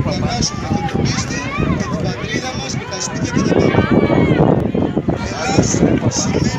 πλανιάσουμε και την πίστη και την πατρίδα μας και τα σπίτια και τα παιδιά. Ελλάς σημαίνει